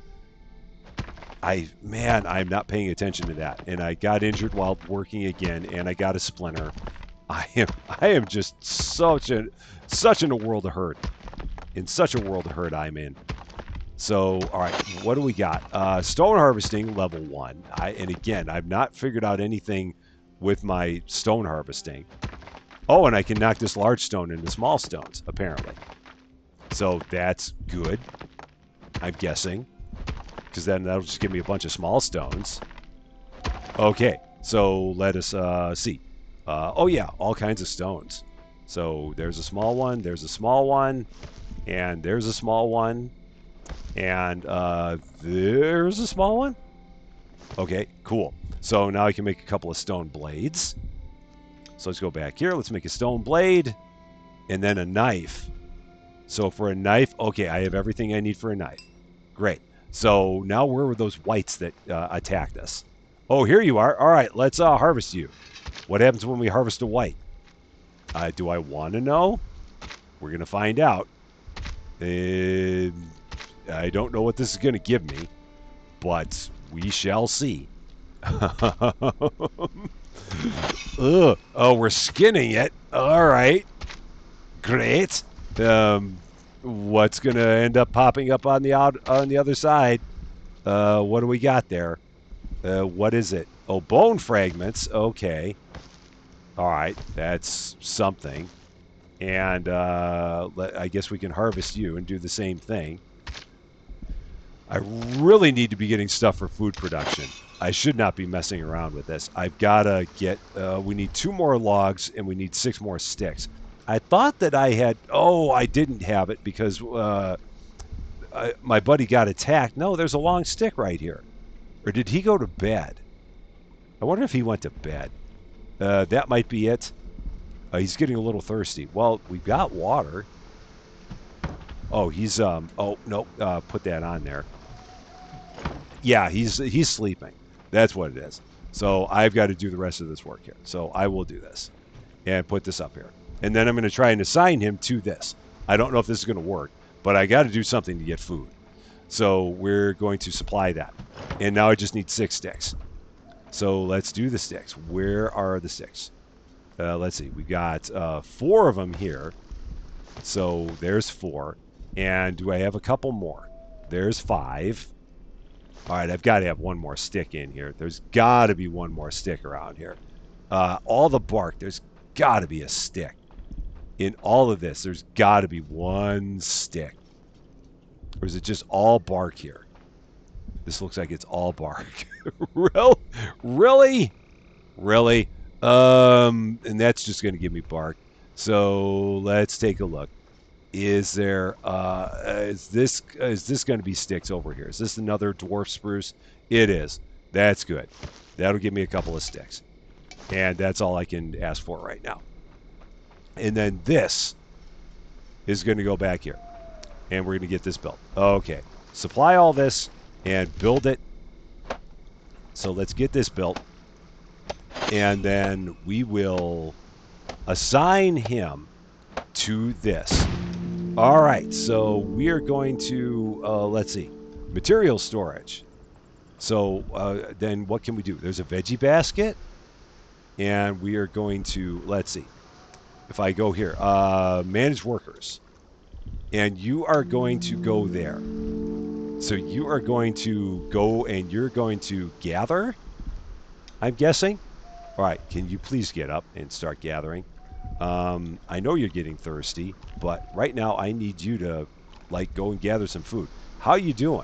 I man, I'm not paying attention to that, and I got injured while working again, and I got a splinter. I am I am just such a such in a world of hurt, in such a world of hurt I'm in. So, all right, what do we got? Uh, stone harvesting level one. I and again, I've not figured out anything with my stone harvesting. Oh, and I can knock this large stone into small stones, apparently. So that's good, I'm guessing. Because then that'll just give me a bunch of small stones. Okay, so let us uh, see. Uh, oh, yeah, all kinds of stones. So there's a small one, there's a small one, and there's a small one. And uh, there's a small one. Okay, cool. So now I can make a couple of stone blades. So let's go back here. Let's make a stone blade and then a knife. So for a knife, okay, I have everything I need for a knife. Great. So now where were those whites that uh, attacked us? Oh, here you are. All right, let's uh, harvest you. What happens when we harvest a white? Uh, do I want to know? We're going to find out. Uh, I don't know what this is going to give me, but we shall see. Ugh. Oh, we're skinning it. All right. Great. Um, what's going to end up popping up on the out, on the other side? Uh, what do we got there? Uh, what is it? Oh, bone fragments. Okay. All right. That's something. And uh, I guess we can harvest you and do the same thing. I really need to be getting stuff for food production. I should not be messing around with this. I've got to get, uh, we need two more logs and we need six more sticks. I thought that I had, oh, I didn't have it because uh, I, my buddy got attacked. No, there's a long stick right here. Or did he go to bed? I wonder if he went to bed. Uh, that might be it. Uh, he's getting a little thirsty. Well, we've got water. Oh, he's, um, oh, nope, uh, put that on there. Yeah, he's he's sleeping. That's what it is. So I've got to do the rest of this work here. So I will do this and put this up here. And then I'm going to try and assign him to this. I don't know if this is going to work, but I got to do something to get food. So we're going to supply that. And now I just need six sticks. So let's do the sticks. Where are the sticks? Uh, let's see. We got uh, four of them here. So there's four. And do I have a couple more? There's five. All right, I've got to have one more stick in here. There's got to be one more stick around here. Uh, all the bark, there's got to be a stick. In all of this, there's got to be one stick. Or is it just all bark here? This looks like it's all bark. Really? Really? Um, and that's just going to give me bark. So let's take a look. Is there, uh, is this, is this going to be sticks over here? Is this another dwarf spruce? It is. That's good. That'll give me a couple of sticks. And that's all I can ask for right now. And then this is going to go back here. And we're going to get this built. Okay. Supply all this and build it. So let's get this built. And then we will assign him to this. All right, so we are going to, uh, let's see, material storage. So uh, then what can we do? There's a veggie basket, and we are going to, let's see, if I go here, uh, manage workers, and you are going to go there. So you are going to go and you're going to gather, I'm guessing. All right, can you please get up and start gathering? Um, I know you're getting thirsty, but right now I need you to, like, go and gather some food. How you doing?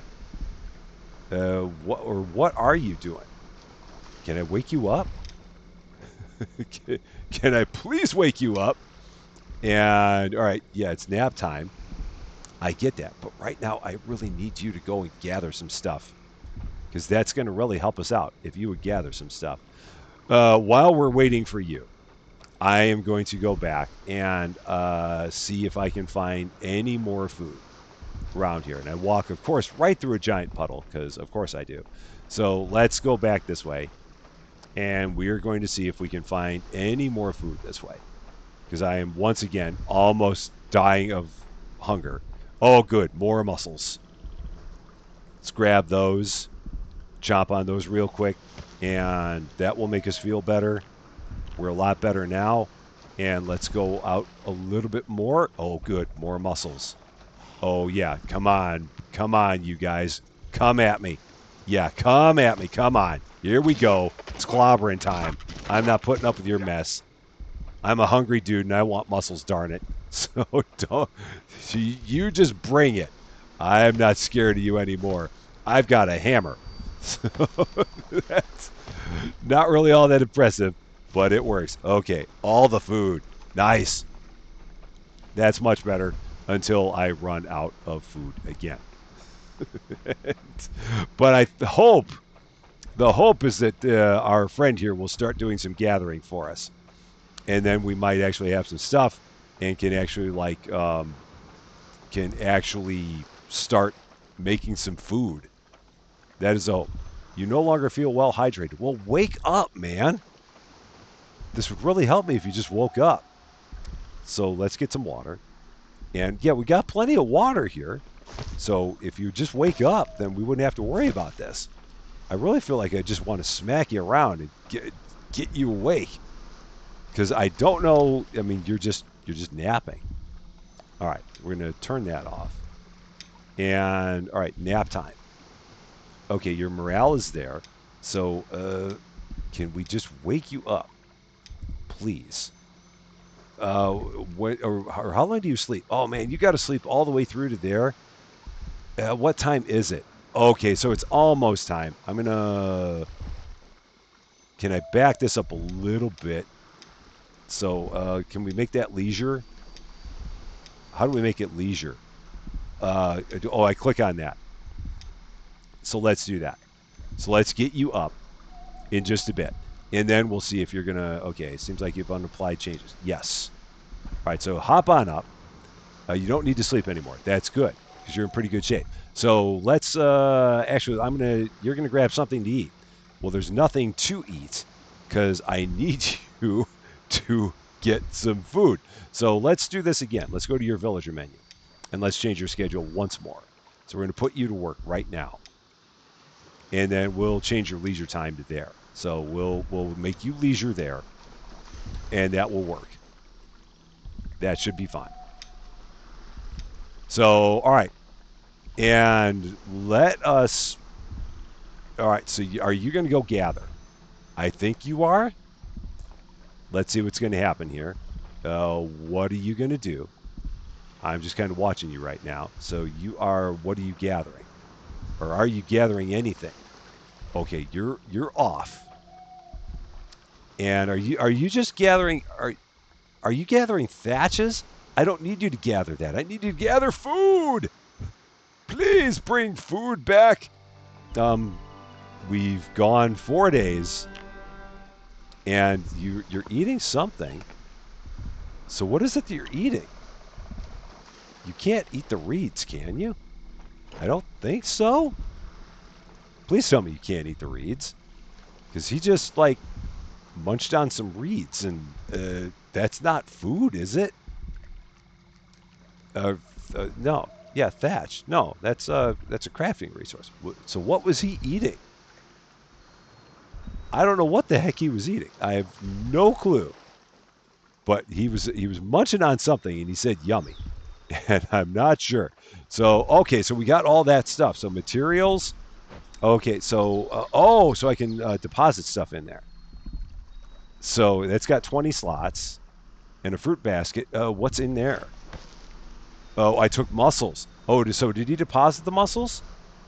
Uh, what or what are you doing? Can I wake you up? can, can I please wake you up? And all right, yeah, it's nap time. I get that, but right now I really need you to go and gather some stuff because that's going to really help us out if you would gather some stuff. Uh, while we're waiting for you, I am going to go back and uh, see if I can find any more food around here. And I walk, of course, right through a giant puddle, because of course I do. So let's go back this way. And we are going to see if we can find any more food this way. Because I am, once again, almost dying of hunger. Oh, good. More mussels. Let's grab those. Chomp on those real quick. And that will make us feel better. We're a lot better now. And let's go out a little bit more. Oh, good. More mussels. Oh, yeah. Come on. Come on, you guys. Come at me. Yeah, come at me. Come on. Here we go. It's clobbering time. I'm not putting up with your mess. I'm a hungry dude, and I want mussels, darn it. So don't... You just bring it. I'm not scared of you anymore. I've got a hammer. So that's not really all that impressive. But it works. Okay, all the food. Nice. That's much better until I run out of food again. But I hope, the hope is that uh, our friend here will start doing some gathering for us. And then we might actually have some stuff and can actually like, um, can actually start making some food. That is a hope. You no longer feel well hydrated. Well, wake up, man. This would really help me if you just woke up. So let's get some water. And yeah, we got plenty of water here. So if you just wake up, then we wouldn't have to worry about this. I really feel like I just want to smack you around and get get you awake. Because I don't know, I mean, you're just you're just napping. All right, we're going to turn that off. And all right, nap time. Okay, your morale is there. So uh, can we just wake you up, please? Uh, what, or, or how long do you sleep? Oh man, you got to sleep all the way through to there. Uh, what time is it? Okay, so it's almost time. I'm gonna. Can I back this up a little bit? So uh, can we make that leisure? How do we make it leisure? Uh, oh, I click on that. So let's do that. So let's get you up in just a bit. And then we'll see if you're going to... Okay, seems like you've unapplied changes. Yes. All right, so hop on up. Uh, you don't need to sleep anymore. That's good, because you're in pretty good shape. So let's... Uh, actually, I'm gonna. You're going to grab something to eat. Well, there's nothing to eat, because I need you to get some food. So let's do this again. Let's go to your villager menu, and let's change your schedule once more. So we're going to put you to work right now. And then we'll change your leisure time to there. So we'll we'll make you leisure there, and that will work. That should be fine. So, all right. And let us... All right, so you, are you going to go gather? I think you are. Let's see what's going to happen here. Uh, what are you going to do? I'm just kind of watching you right now. So you are... What are you gathering? Or are you gathering anything? Okay, you're you're off. And are you are you just gathering are are you gathering thatches? I don't need you to gather that. I need you to gather food. Please bring food back. Um we've gone four days and you you're eating something. So what is it that you're eating? You can't eat the reeds, can you? I don't think so. Please tell me you can't eat the reeds. Because he just, like, munched on some reeds, and uh, that's not food, is it? Uh, uh, no. Yeah, thatch. No, that's, uh, that's a crafting resource. So what was he eating? I don't know what the heck he was eating. I have no clue. But he was he was munching on something, and he said yummy. And I'm not sure. So, okay, so we got all that stuff. So materials... Okay, so, uh, oh, so I can uh, deposit stuff in there. So that's got twenty slots and a fruit basket. Uh, what's in there? Oh, I took mussels. Oh, so did he deposit the mussels?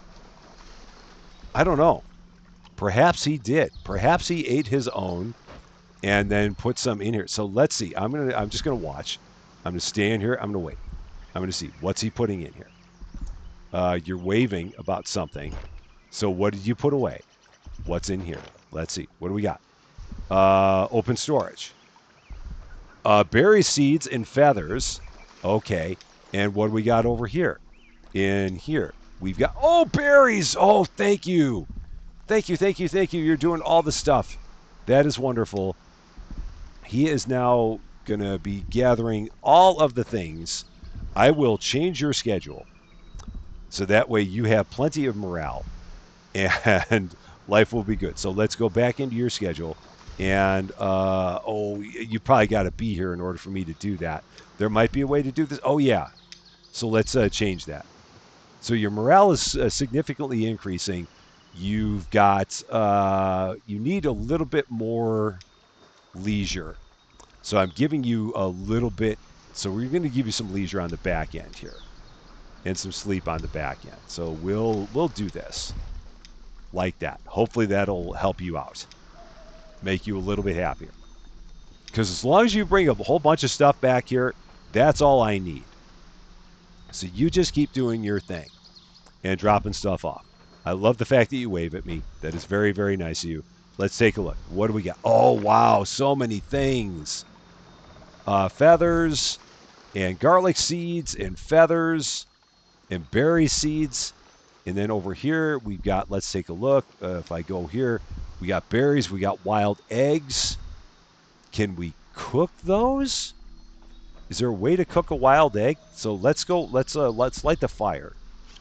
I don't know. Perhaps he did. Perhaps he ate his own and then put some in here. So let's see. I'm gonna. I'm just gonna watch. I'm gonna stand here. I'm gonna wait. I'm gonna see what's he putting in here. Uh, you're waving about something. So what did you put away? What's in here? Let's see. What do we got? Uh, open storage. Uh, berry seeds and feathers. Okay. And what do we got over here? In here. We've got... Oh, berries! Oh, thank you. Thank you, thank you, thank you. You're doing all the stuff. That is wonderful. He is now going to be gathering all of the things. I will change your schedule. So that way you have plenty of morale. And life will be good. So let's go back into your schedule. And, uh, oh, you probably got to be here in order for me to do that. There might be a way to do this. Oh, yeah. So let's uh, change that. So your morale is uh, significantly increasing. You've got, uh, you need a little bit more leisure. So I'm giving you a little bit. So we're going to give you some leisure on the back end here. And some sleep on the back end. So we'll we'll do this. Like that. Hopefully that'll help you out. Make you a little bit happier. Because as long as you bring a whole bunch of stuff back here, that's all I need. So you just keep doing your thing. and dropping stuff off. I love the fact that you wave at me. That is very, very nice of you. Let's take a look. What do we got? Oh, wow. So many things. Uh, feathers and garlic seeds and feathers and berry seeds. And then over here, we've got, let's take a look. Uh, if I go here, we got berries. We got wild eggs. Can we cook those? Is there a way to cook a wild egg? So let's go, let's, uh, let's light the fire.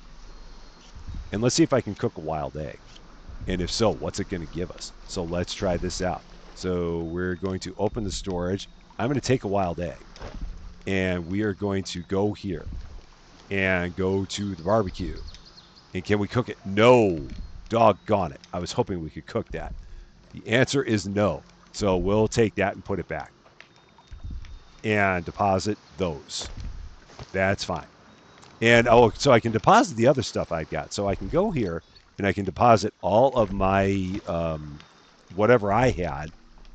And let's see if I can cook a wild egg. And if so, what's it going to give us? So let's try this out. So we're going to open the storage. I'm going to take a wild egg. And we are going to go here. And go to the barbecue. And can we cook it? No. Doggone it. I was hoping we could cook that. The answer is no. So we'll take that and put it back. And deposit those. That's fine. And oh, so I can deposit the other stuff I've got. So I can go here and I can deposit all of my um, whatever I had.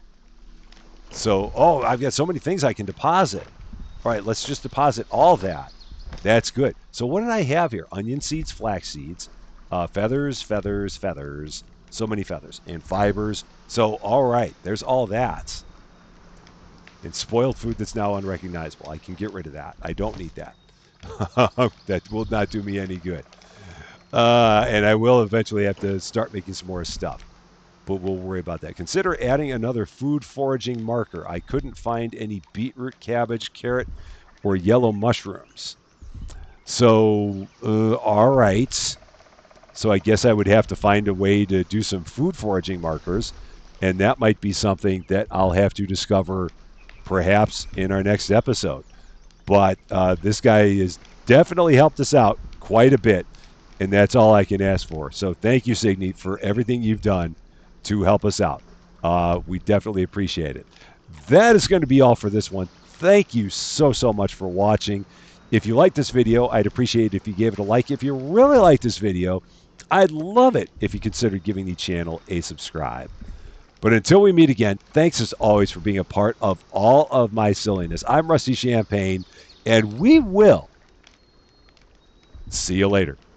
So, oh, I've got so many things I can deposit. All right, let's just deposit all that. That's good. So what did I have here? Onion seeds, flax seeds, uh, feathers, feathers, feathers. So many feathers. And fibers. So, all right, there's all that. And spoiled food that's now unrecognizable. I can get rid of that. I don't need that. That will not do me any good. Uh, and I will eventually have to start making some more stuff. But we'll worry about that. Consider adding another food foraging marker. I couldn't find any beetroot, cabbage, carrot, or yellow mushrooms. So, uh, all right. So I guess I would have to find a way to do some food foraging markers. And that might be something that I'll have to discover perhaps in our next episode. But uh, this guy has definitely helped us out quite a bit, and that's all I can ask for. So thank you, Signy, for everything you've done to help us out. Uh, we definitely appreciate it. That is going to be all for this one. Thank you so, so much for watching. If you like this video, I'd appreciate it if you gave it a like. If you really like this video, I'd love it if you considered giving the channel a subscribe. But until we meet again, thanks as always for being a part of all of my silliness. I'm Rusty Champagne, and we will see you later.